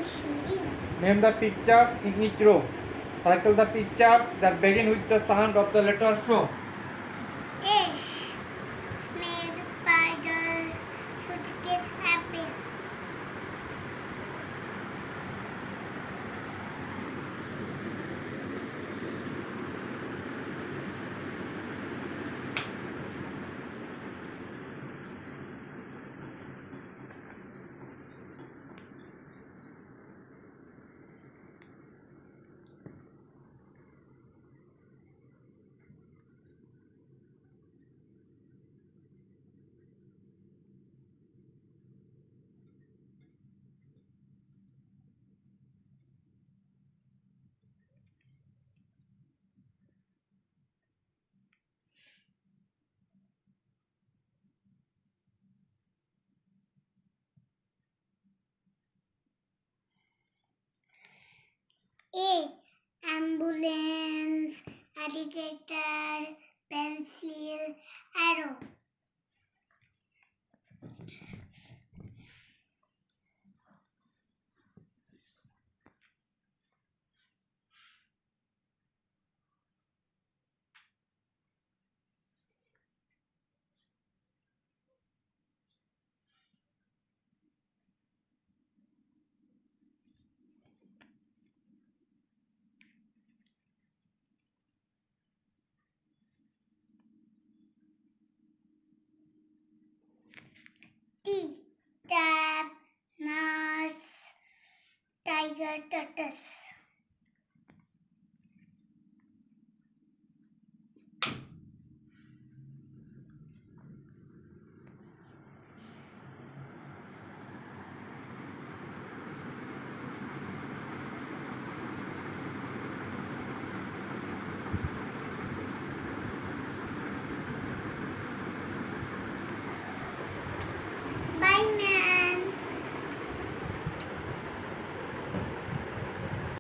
Name the pictures in each row. Circle the pictures that begin with the sound of the letter show. Fish, snake, spiders, suitcase, apple. A. Ambulance, alligator, pencil, arrow.